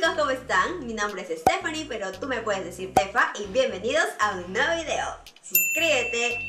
chicos, ¿cómo están? Mi nombre es Stephanie, pero tú me puedes decir Tefa y bienvenidos a un nuevo video. Suscríbete.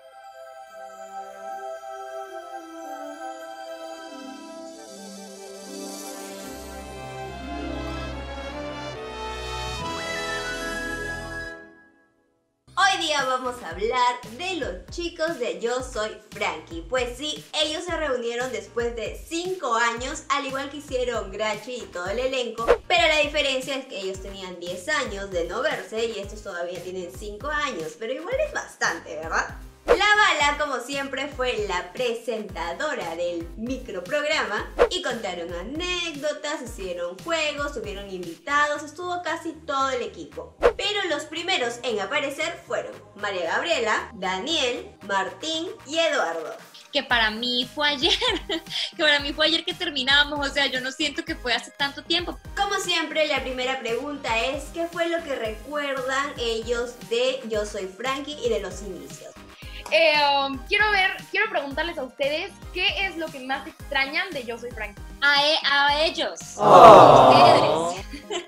Hoy día vamos a hablar de los chicos de Yo Soy Frankie. Pues sí, ellos se reunieron después de 5 años, al igual que hicieron Grachi y todo el elenco. Pero la diferencia es que ellos tenían 10 años de no verse y estos todavía tienen 5 años. Pero igual es bastante, ¿verdad? La Bala, como siempre, fue la presentadora del microprograma y contaron anécdotas, hicieron juegos, tuvieron invitados, estuvo casi todo el equipo. Pero los primeros en aparecer fueron María Gabriela, Daniel, Martín y Eduardo. Que para mí fue ayer, que terminamos, o sea, yo no siento que fue hace tanto tiempo. Como siempre, la primera pregunta es, ¿qué fue lo que recuerdan ellos de Yo Soy Frankie y de los inicios? Quiero preguntarles a ustedes, ¿qué es lo que más extrañan de Yo Soy Frankie? A ellos. Oh. Ustedes.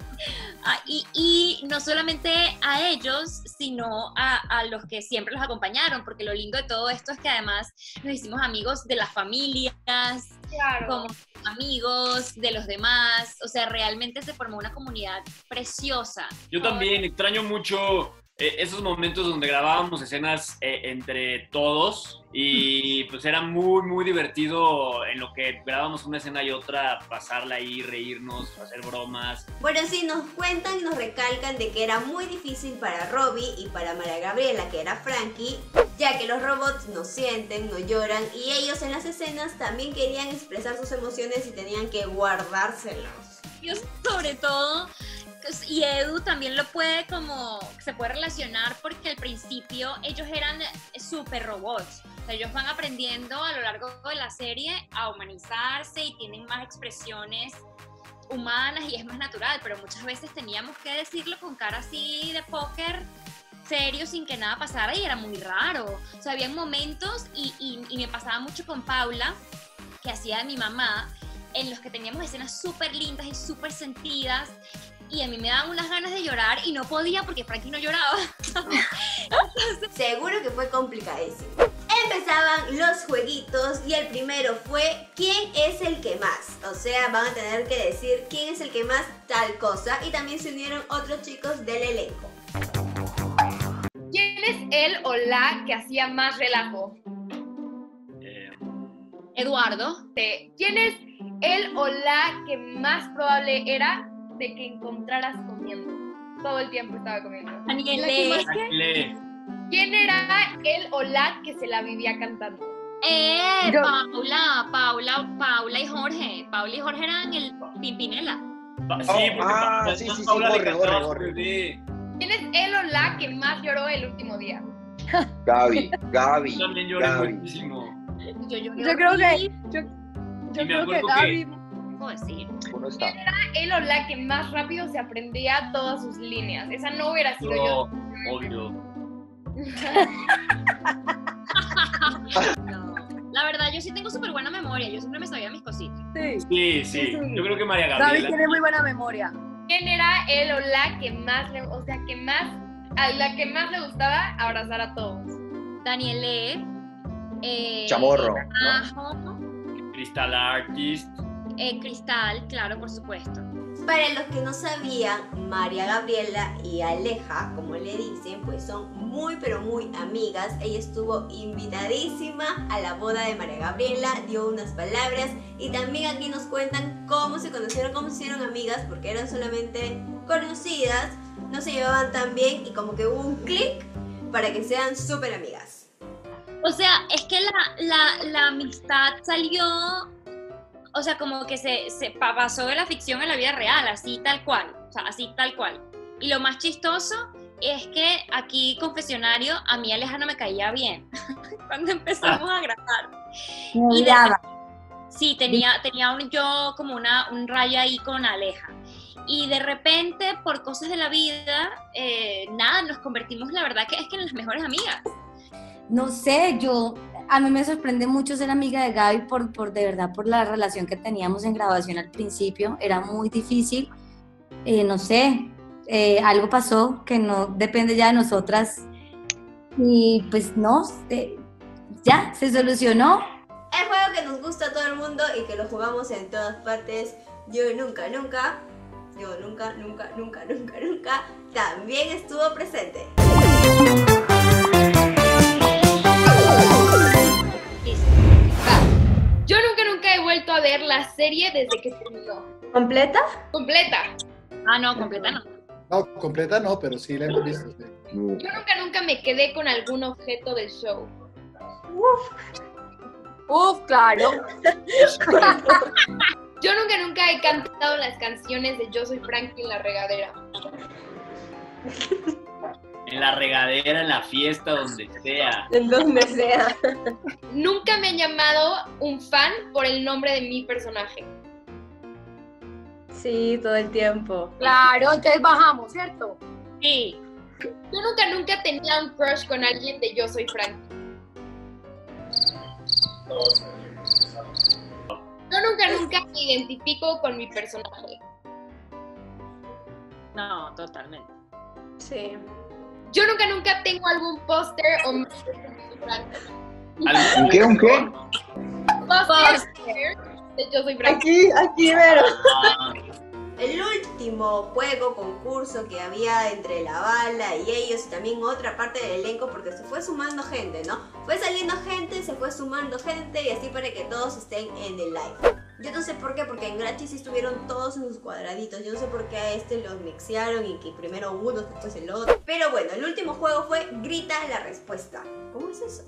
Y no solamente a ellos, sino a los que siempre los acompañaron, porque lo lindo de todo esto es que además nos hicimos amigos de las familias, Claro. como amigos de los demás, o sea, realmente se formó una comunidad preciosa. Yo también extraño mucho esos momentos donde grabábamos escenas entre todos y pues era muy divertido en lo que grabábamos una escena y otra, pasarla ahí, reírnos, hacer bromas. Bueno, sí, nos cuentan y nos recalcan de que era muy difícil para Robbie y para María Gabriela, que era Frankie, ya que los robots no sienten, no lloran y ellos en las escenas también querían expresar sus emociones y tenían que guardárselos. Yo sobre todo, y Edu también lo puede se puede relacionar porque al principio ellos eran super robots, o sea, ellos van aprendiendo a lo largo de la serie a humanizarse y tienen más expresiones humanas y es más natural, pero muchas veces teníamos que decirlo con cara así de póker, serio, sin que nada pasara y era muy raro, o sea, habían momentos y me pasaba mucho con Paula, que hacía de mi mamá, en los que teníamos escenas súper lindas y súper sentidas y a mí me daban unas ganas de llorar y no podía porque Frankie no lloraba. Seguro que fue complicadísimo. Empezaban los jueguitos y el primero fue ¿quién es el que más? O sea, van a tener que decir quién es el que más tal cosa y también se unieron otros chicos del elenco. ¿Quién es él o la que hacía más relajo? Eduardo. ¿Quién es él o la que más probable era de que encontraras comiendo? Todo el tiempo estaba comiendo. Daniel. ¿Quién era él o la que se la vivía cantando? Yo. Paula y Jorge. Paula y Jorge eran el Pimpinela. Sí, porque sí, Paula le corre, cantaba corre, corre. su bebé. ¿Quién es él o la que más lloró el último día? Gaby. Yo también lloré muchísimo. Yo creo que Y me creo que acuerdo Gaby. puedo decir. Uno está. Él o la que más rápido se aprendía todas sus líneas. Esa no hubiera sido yo. Obvio. No. La verdad, yo sí tengo súper buena memoria. Yo siempre me sabía mis cositas. Sí. Sí. Yo creo que María Gaby Gabriela. tiene muy buena memoria. ¿Quién era él o la que más a la que más le gustaba abrazar a todos? Daniele. Chamorro, ¿no? Ajo, Crystal Artist. Cristal, claro, por supuesto. Para los que no sabían, María Gabriela y Aleja, como le dicen, pues son muy pero muy amigas. Ella estuvo invitadísima a la boda de María Gabriela, dio unas palabras y también aquí nos cuentan cómo se conocieron, cómo se hicieron amigas, porque eran solamente conocidas, no se llevaban tan bien y como que hubo un clic para que sean súper amigas. O sea, es que la amistad salió, o sea, como que se pasó de la ficción a la vida real, así tal cual, o sea, así tal cual. Y lo más chistoso es que aquí, confesionario, a mí Aleja no me caía bien cuando empezamos a grabar. Sí, tenía yo como un rayo ahí con Aleja. Y de repente, por cosas de la vida, nada, nos convertimos, la verdad que es que en las mejores amigas. No sé, a mí me sorprende mucho ser amiga de Gaby por de verdad, por la relación que teníamos en grabación al principio, era muy difícil, no sé, algo pasó que no depende ya de nosotras y pues no, ya se solucionó. El juego que nos gusta a todo el mundo y que lo jugamos en todas partes, yo nunca, también estuvo presente. Yo nunca he vuelto a ver la serie desde que terminó. ¿Completa? Completa. Ah, no, completa no. No, completa no, pero sí la hemos visto. Sí. Yo nunca me quedé con algún objeto del show. Claro. Yo nunca he cantado las canciones de Yo Soy Frankie en la regadera. En la regadera, en la fiesta, donde sea. En donde sea. Nunca me han llamado un fan por el nombre de mi personaje. Sí, todo el tiempo. Claro, entonces bajamos, ¿cierto? Sí. Yo nunca tenía un crush con alguien de Yo Soy Frankie. Yo nunca me identifico con mi personaje. No, totalmente. Sí. Yo nunca tengo algún póster o meme de Yo Soy Frankie. ¿Un qué? Póster de Yo Soy Frankie. Aquí, Vero. El último juego, concurso que había entre la bala y ellos y también otra parte del elenco, porque se fue sumando gente, ¿no? Fue saliendo gente, se fue sumando gente y así para que todos estén en el live. Yo no sé por qué, porque en Grachi sí estuvieron todos en sus cuadraditos. Yo no sé por qué a este los mixearon y que primero uno, después el otro. Pero bueno, el último juego fue Grita la respuesta. ¿Cómo es eso?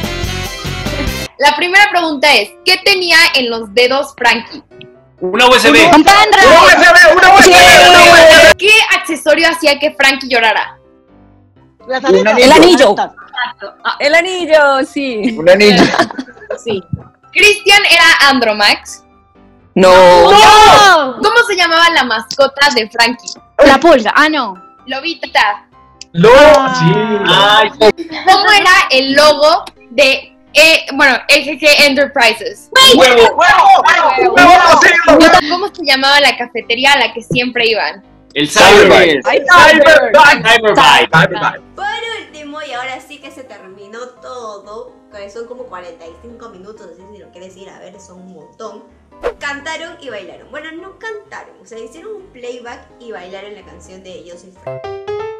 La primera pregunta es, ¿qué tenía en los dedos Frankie? Una USB. ¡Un pendrive! ¡Una USB! ¿Qué accesorio hacía que Frankie llorara? Un El anillo. Exacto. El anillo, sí. Un anillo. Sí. ¿Cristian era Andromax? No. ¿Cómo se llamaba la mascota de Frankie? La pulga. Ah, no. Lobita. Sí. Ay, ¿Cómo era el logo de EGG Enterprises? huevo. ¿Cómo se llamaba la cafetería a la que siempre iban? El Cyberbite. Cyberbite. Por último, y ahora sí que se terminó todo, que son como 45 minutos, así si lo quieres ir a ver, son un montón. Cantaron y bailaron. Bueno, no cantaron, o sea, hicieron un playback y bailaron la canción de Yo Soy Frankie.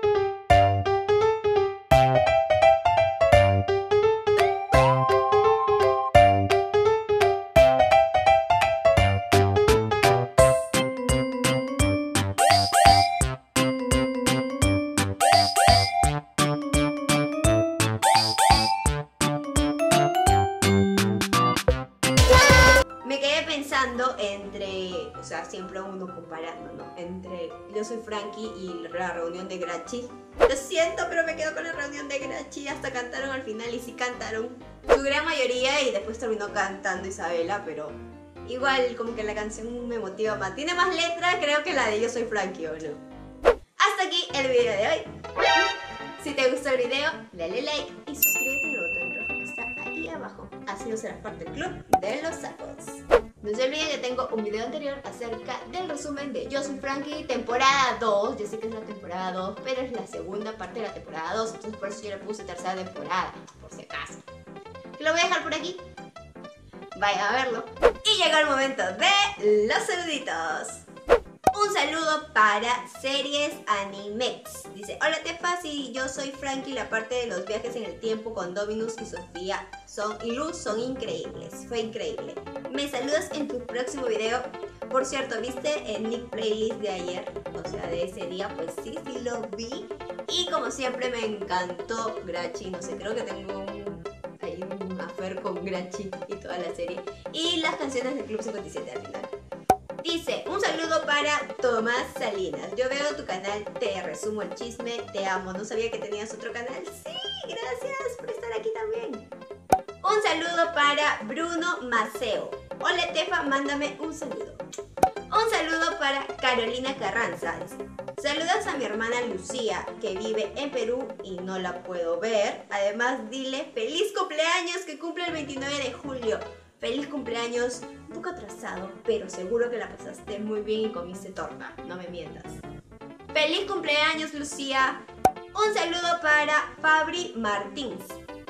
Me quedé pensando entre, o sea, siempre uno comparando, ¿no? Entre Yo Soy Frankie y la reunión de Grachi. Lo siento, pero me quedo con la reunión de Grachi. Hasta cantaron al final y sí cantaron su gran mayoría y después terminó cantando Isabela, pero igual como que la canción me motiva más. Tiene más letra, creo que la de Yo Soy Frankie, ¿o no? Hasta aquí el video de hoy. Si te gustó el video, dale like y suscríbete al botón rojo que está ahí abajo. Así no serás parte del club de los sapos. No se olviden que tengo un video anterior acerca del resumen de Yo Soy Frankie temporada 2. Yo sé que es la temporada 2, pero es la segunda parte de la temporada 2. Entonces por eso yo le puse tercera temporada, por si acaso. Que lo voy a dejar por aquí. Vayan a verlo. Y llegó el momento de los saluditos. Un saludo para Series Animex. Dice, hola Tefa, sí, yo soy Frankie. La parte de los viajes en el tiempo con Dominus y Sofía y Luz son increíbles. Fue increíble. Me saludas en tu próximo video. Por cierto, ¿viste el Nick Playlist de ayer? O sea, de ese día, pues sí lo vi. Y como siempre me encantó Grachi. No sé, creo que tengo un affair con Grachi y toda la serie. Y las canciones del Club 57 al final. Dice, un saludo para Tomás Salinas. Yo veo tu canal, te resumo el chisme, te amo. No sabía que tenías otro canal. Sí, gracias por estar aquí también. Un saludo para Bruno Maceo. Hola Tefa, mándame un saludo. Un saludo para Carolina Carranza. Saludas a mi hermana Lucía, que vive en Perú y no la puedo ver. Además, dile feliz cumpleaños, que cumple el 29 de julio. Feliz cumpleaños, un poco atrasado, pero seguro que la pasaste muy bien y comiste torta, no me mientas. Feliz cumpleaños, Lucía. Un saludo para Fabri Martins.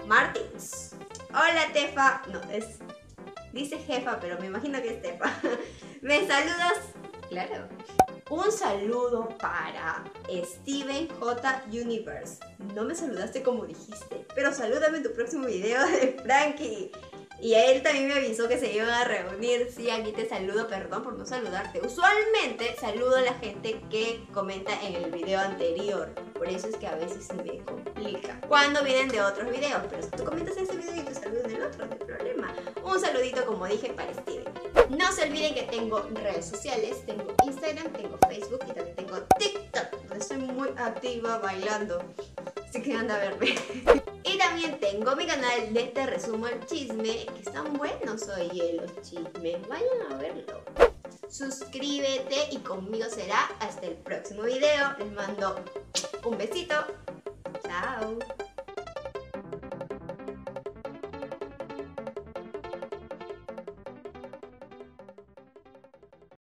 Hola, Tefa. No, dice jefa, pero me imagino que es Tefa. ¿Me saludas? Claro. Un saludo para Steven J. Universe. No me saludaste como dijiste, pero salúdame en tu próximo video de Frankie. Y a él también me avisó que se iban a reunir. Sí, aquí te saludo, perdón por no saludarte. Usualmente saludo a la gente que comenta en el video anterior. Por eso es que a veces se me complica cuando vienen de otros videos. Pero si tú comentas en ese video y te saludo en el otro, no hay problema. Un saludito, como dije, para Steven. No se olviden que tengo redes sociales. Tengo Instagram, tengo Facebook y también tengo TikTok, donde soy muy activa bailando. Así que anda a verme. Y también tengo mi canal de Te Resumo el Chisme, que están buenos hoy los chismes. Vayan a verlo. Suscríbete y conmigo será hasta el próximo video. Les mando un besito. Chao.